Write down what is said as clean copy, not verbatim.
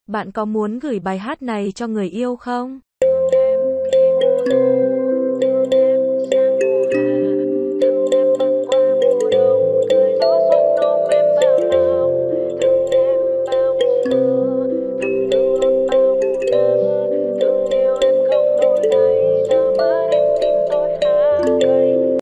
Bạn có muốn gửi bài hát này cho người yêu không? Em yêu